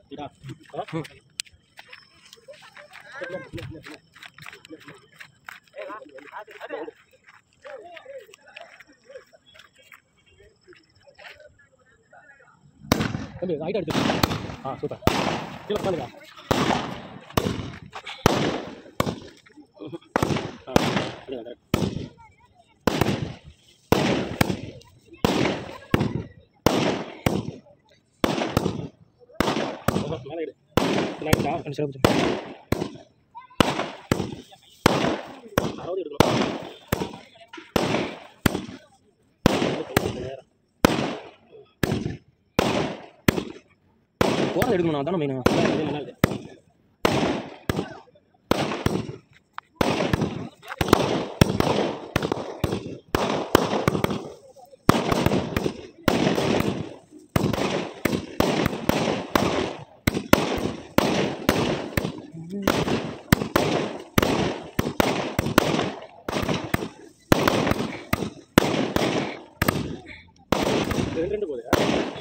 தம்பி ஹைட் எடுத்து சூப்பர் கீழே உட்காந்துக்கா மேலே இடு சிறப்பு 60 எடுக்கணும் போகிறது எடுக்கணும் அதான மெயின் நல்லா இருக்கு ரெண்டு போகுது